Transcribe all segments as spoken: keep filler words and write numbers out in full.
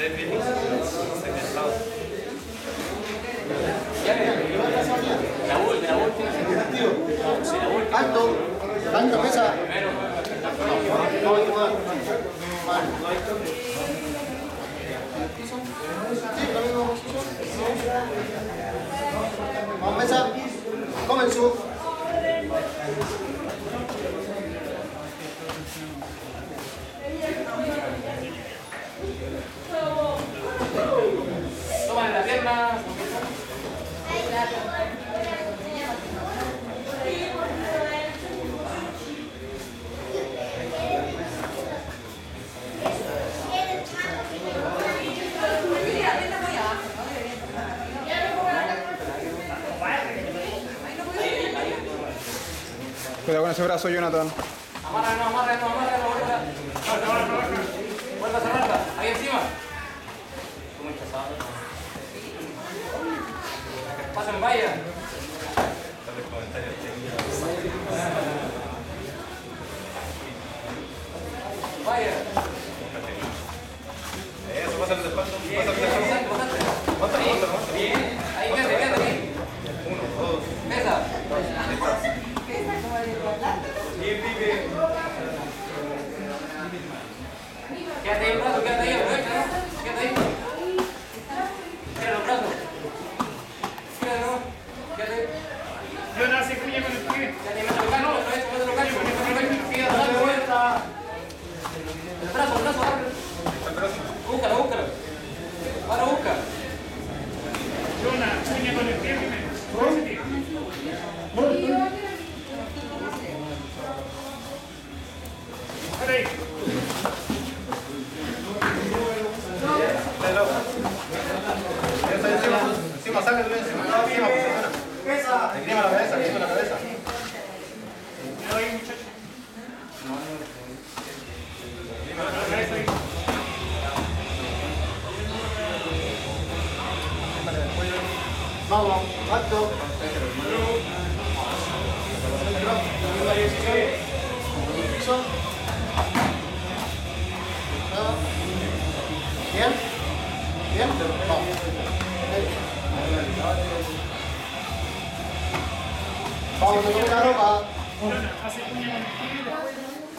La última, la última. Alto, alto, pesa. No, no, no. Sí, la misma posición. Vamos, mesa. Comenzó. Toma la pierna. Cuidado con ese brazo, Jonathan. Amarra, no, amarra, no, amarra, no, vuelta. Vuelta a cerrarla, ahí encima. Como hinchazado. Paso en valla. Vaya. Eso, pásale de espalda. Bien, Pásale de bien, espalda. bastante, bastante. Aguanta, aguanta, aguanta. Bien, ahí quédate, quédate ahí. Uno, dos. Mesa. Bien, pique. Quédate ahí el brazo, quédate ahí, aprovecha, ¿no? Quédate ahí. Tira los brazos. Tira, ¿no? Quédate ahí. Yo nací cuña con el pie. Quédate ahí, mételo caño, aprovecha, mételo caño, mételo caño. Sigue dando vuelta. El brazo, el brazo, abre. Búscalo, búscalo. Ahora busca. Yo una cuña con el pie primero. Por ese pie. Para ahí. Encima, encima, sácalo encima. Encima, Pesa. encima la cabeza, encima la cabeza. Cuidado ahí, muchacho. La cabeza ahí. Vamos, alto. Piso. Bien. Bien. Vamos. Vamos, te toca la ropa. Jonah, hace cuña con el pie y después.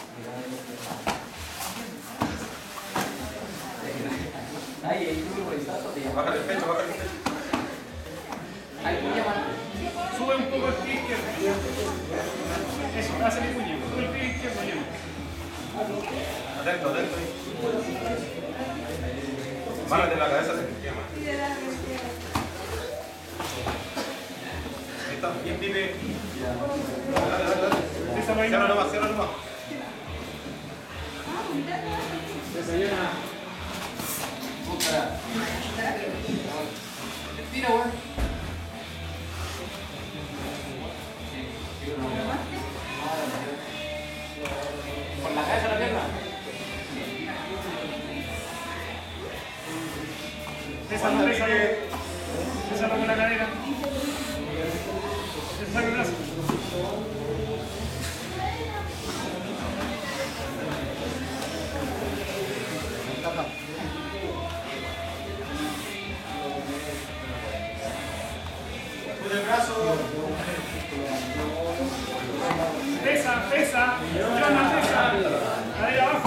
Ahí, ahí, tú por el salto te llama. Bájale el pecho, bájale el pecho. Ahí, tú llamas. Sube un poco el pie izquierdo. Eso, hace mi cuña. Sube el pie izquierdo, Jonah. Atento, atento. Márate la cabeza, se te quema. Ahí está, bien, pipe. Dale, dale, dale. Esa va a ir Cierra más. nomás, cierra nomás. Desayuna. Búscala. Estira, weón. Con la cabeza a la pierna. Esa no, esa no. Esa no con la cadera. Esa saca el brazo. Con el brazo. Pesa, pesa. Jonah, pesa. Ahí abajo.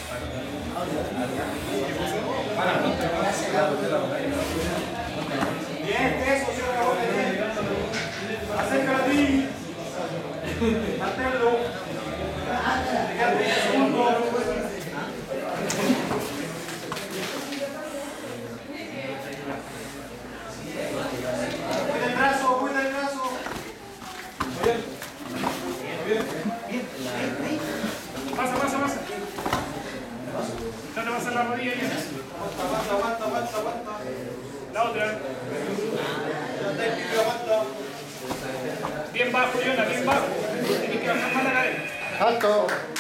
Bien, eso, cierra la boca bien. Acércala a ti. Manténlo. Fíjate, segundo. Cuida el brazo, cuida el brazo. Pasa, pasa, pasa. Trata de pasar la rodilla y eso. Aguanta, aguanta, aguanta, aguanta. La otra. Aguanta el pique, aguanta. Bien bajo, Jonah, bien bajo. Tienes que bajar más la cadera. Alto.